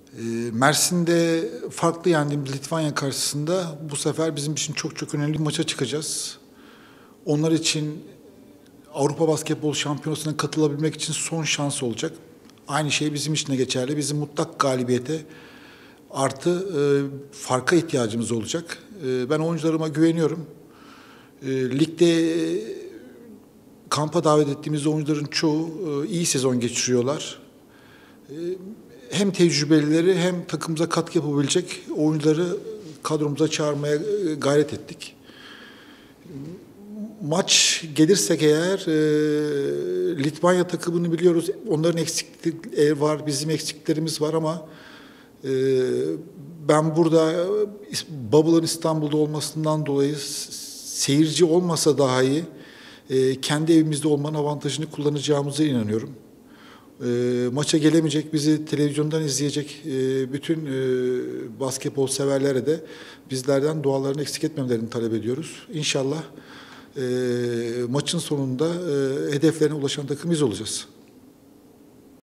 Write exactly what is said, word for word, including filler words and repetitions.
Ee, Mersin'de farklı yendiğimiz Litvanya karşısında bu sefer bizim için çok çok önemli bir maça çıkacağız. Onlar için Avrupa Basketbol Şampiyonası'na katılabilmek için son şans olacak. Aynı şey bizim için de geçerli. Bizim mutlak galibiyete artı e, farka ihtiyacımız olacak. E, ben oyuncularıma güveniyorum. E, ligde e, kampa davet ettiğimiz oyuncuların çoğu e, iyi sezon geçiriyorlar. E, hem tecrübelileri hem takımımıza katkı yapabilecek oyuncuları kadromuza çağırmaya e, gayret ettik. Maç gelirsek eğer e, Litvanya takımını biliyoruz. Onların eksiklikleri var, bizim eksiklerimiz var ama e, ben burada Bubble'ın İstanbul'da olmasından dolayı seyirci olmasa daha iyi e, kendi evimizde olmanın avantajını kullanacağımıza inanıyorum. E, maça gelemeyecek, bizi televizyondan izleyecek e, bütün e, basketbol severlere de bizlerden dualarını eksik etmemelerini talep ediyoruz. İnşallah e, maçın sonunda e, hedeflerine ulaşan takım biz olacağız.